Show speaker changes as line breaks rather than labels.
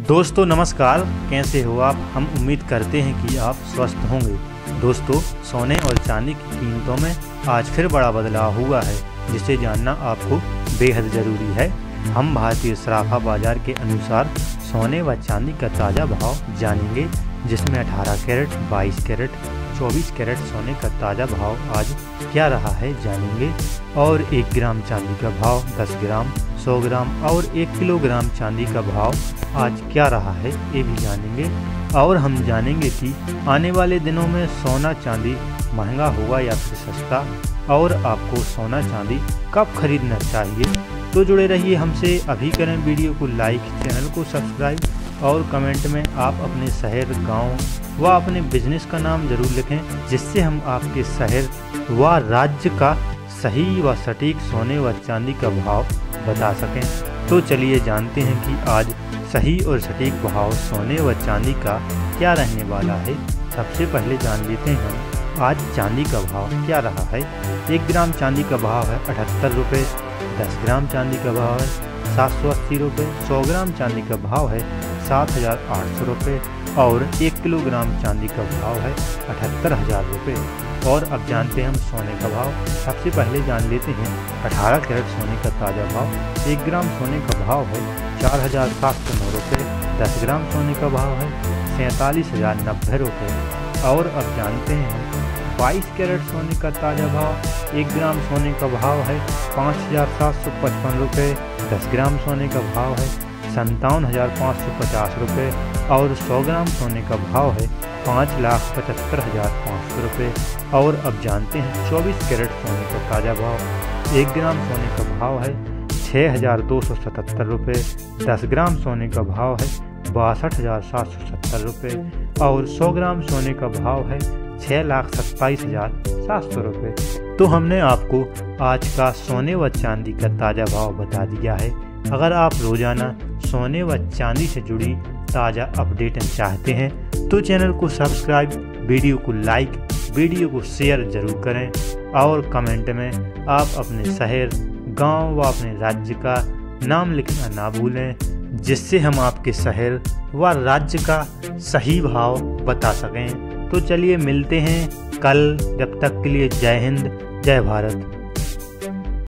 दोस्तों नमस्कार, कैसे हो आप। हम उम्मीद करते हैं कि आप स्वस्थ होंगे। दोस्तों, सोने और चांदी की कीमतों में आज फिर बड़ा बदलाव हुआ है, जिसे जानना आपको बेहद ज़रूरी है। हम भारतीय सराफा बाजार के अनुसार सोने व चांदी का ताज़ा भाव जानेंगे, जिसमें 18 कैरेट, 22 कैरेट, 24 कैरेट सोने का ताज़ा भाव आज क्या रहा है जानेंगे। और 1 ग्राम चांदी का भाव, 10 ग्राम, 100 ग्राम और 1 किलोग्राम चांदी का भाव आज क्या रहा है ये भी जानेंगे। और हम जानेंगे कि आने वाले दिनों में सोना चांदी महंगा होगा या फिर सस्ता, और आपको सोना चांदी कब खरीदना चाहिए। तो जुड़े रहिए हमसे। अभी करें वीडियो को लाइक, चैनल को सब्सक्राइब और कमेंट में आप अपने शहर, गांव व अपने बिजनेस का नाम जरूर लिखें, जिससे हम आपके शहर व राज्य का सही व सटीक सोने व चांदी का भाव बता सकें। तो चलिए जानते हैं कि आज सही और सटीक भाव सोने व चांदी का क्या रहने वाला है। सबसे पहले जान लेते हैं हम आज चांदी का भाव क्या रहा है। 1 ग्राम चांदी का भाव है 78 रुपये, 10 ग्राम चांदी का भाव है 780 रुपये, 100 ग्राम चांदी का भाव है 7,800 रुपये और 1 किलोग्राम चांदी का भाव है 78,000 रुपये। और अब जानते हैं हम सोने का भाव। सबसे पहले जान लेते हैं 18 कैरेट सोने का ताज़ा भाव। 1 ग्राम सोने का भाव है 4,709 रुपये, 10 ग्राम सोने का भाव है 47,090 रुपये। और अब जानते हैं हम 22 कैरेट सोने का ताज़ा भाव। 1 ग्राम सोने का भाव है 5,755 रुपये, 10 ग्राम सोने का भाव है 57,550 रुपये और 100 ग्राम सोने का भाव है 5,75,500 रुपये। और अब जानते हैं 24 कैरेट सोने का ताज़ा भाव। 1 ग्राम सोने का भाव है 6,277 रुपये, 10 ग्राम सोने का भाव है 62,770 रुपये और 100 ग्राम सोने का भाव है 6,27,700 रुपये। तो हमने आपको आज का सोने व चांदी का ताज़ा भाव बता दिया है। अगर आप रोज़ाना सोने व चांदी से जुड़ी ताज़ा अपडेट चाहते हैं तो चैनल को सब्सक्राइब, वीडियो को लाइक, वीडियो को शेयर जरूर करें और कमेंट में आप अपने शहर, गांव व अपने राज्य का नाम लिखना ना भूलें, जिससे हम आपके शहर व राज्य का सही भाव बता सकें। तो चलिए मिलते हैं कल। जब तक के लिए जय हिंद, जय भारत।